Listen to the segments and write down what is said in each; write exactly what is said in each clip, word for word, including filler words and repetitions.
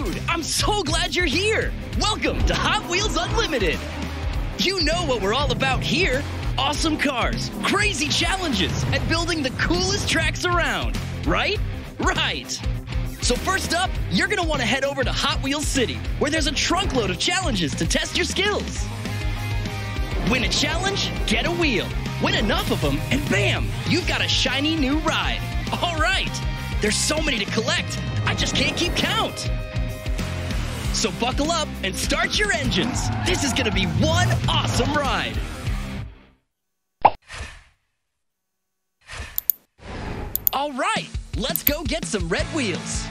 Dude, I'm so glad you're here! Welcome to Hot Wheels Unlimited! You know what we're all about here. Awesome cars, crazy challenges, and building the coolest tracks around, right? Right! So first up, you're gonna wanna head over to Hot Wheels City, where there's a trunkload of challenges to test your skills. Win a challenge, get a wheel. Win enough of them, and bam, you've got a shiny new ride. All right, there's so many to collect, I just can't keep count. So buckle up and start your engines. This is gonna be one awesome ride. All right, let's go get some red wheels.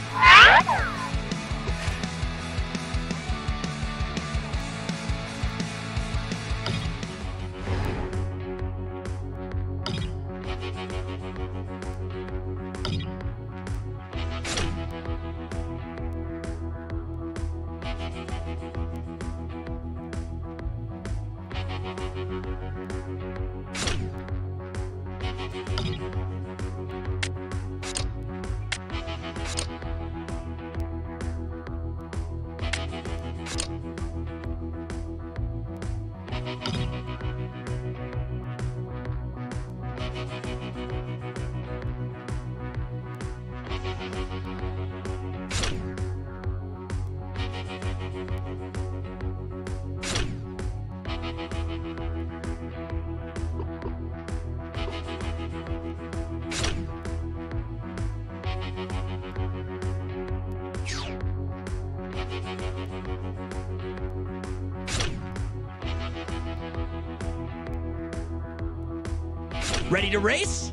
Ready to race?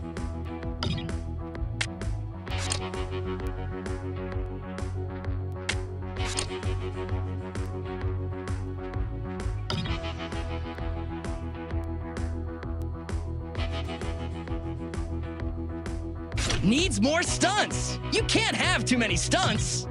Needs more stunts. You can't have too many stunts.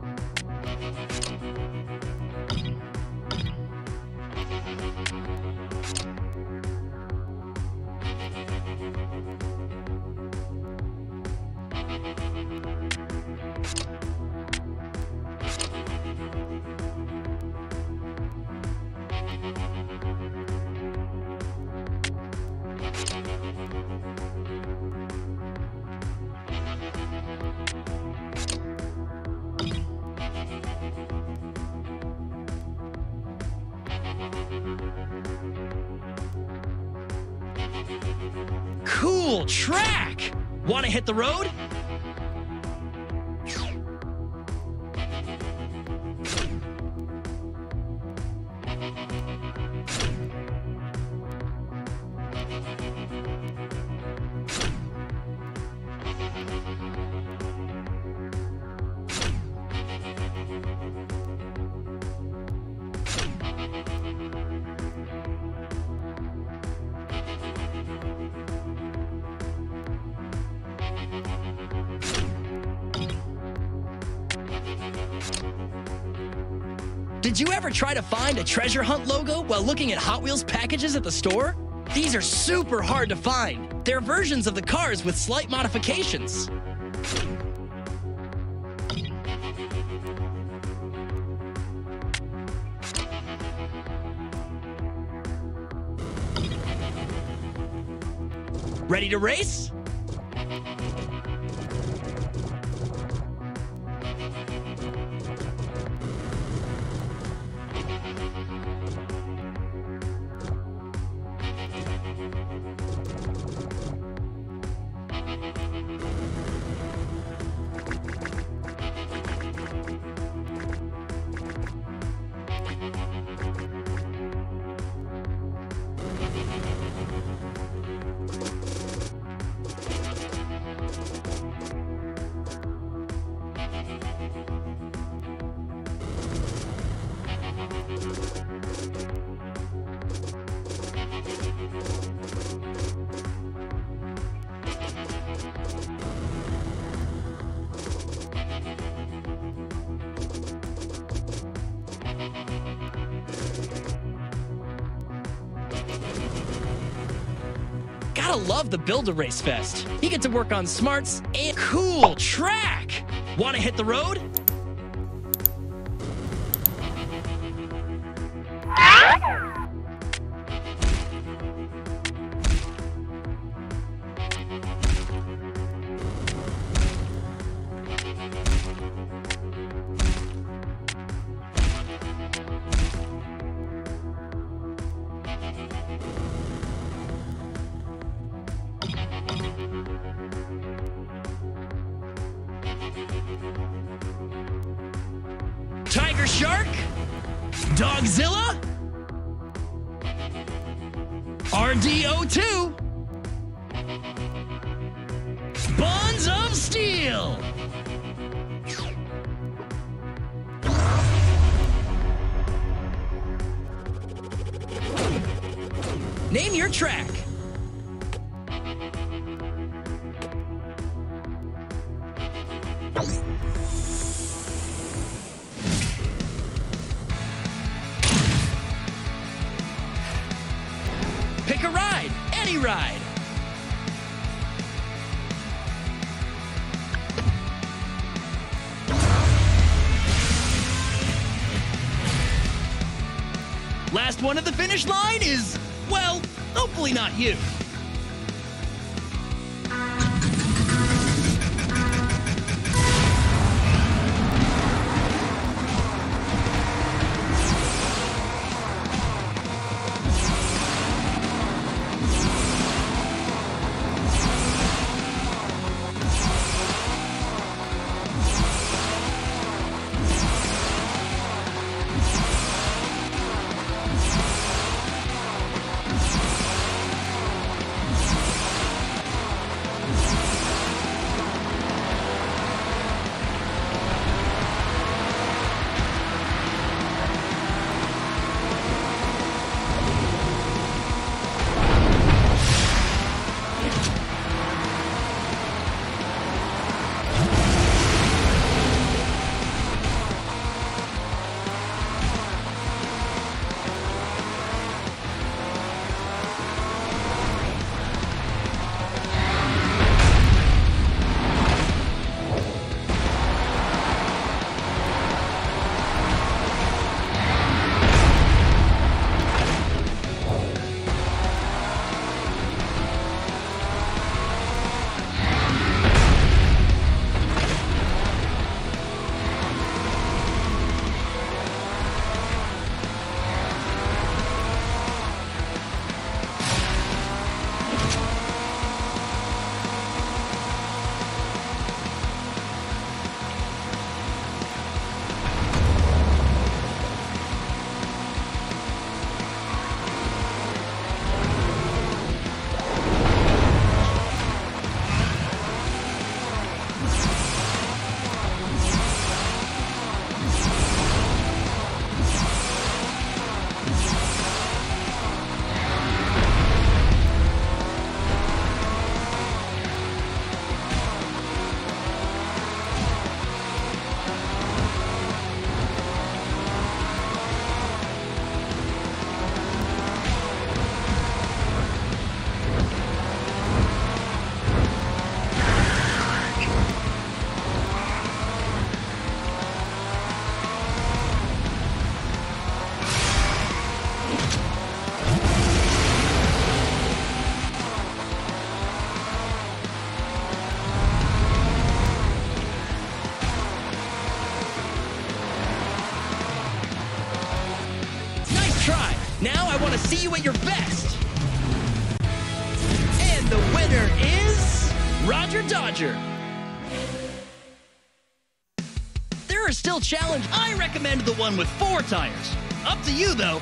Cool track! Wanna hit the road? Did you ever try to find a treasure hunt logo while looking at Hot Wheels packages at the store? These are super hard to find. They're versions of the cars with slight modifications. Ready to race? Gotta love the Build-A-Race Fest. You get to work on smarts and cool track. Wanna hit the road? Tiger Shark, Dogzilla, R D O two, Bonds of Steel. Name your track. Pick a ride, any ride. Last one at the finish line is, well, hopefully not you. Now I want to see you at your best. And the winner is Roger Dodger. There are still challenges. I recommend the one with four tires. Up to you, though.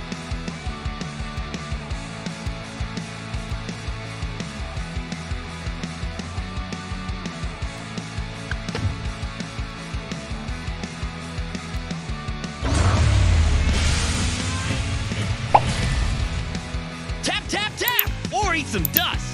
Tap, tap, tap, or eat some dust.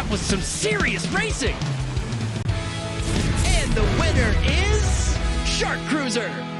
That was some serious racing! And the winner is Shark Cruiser!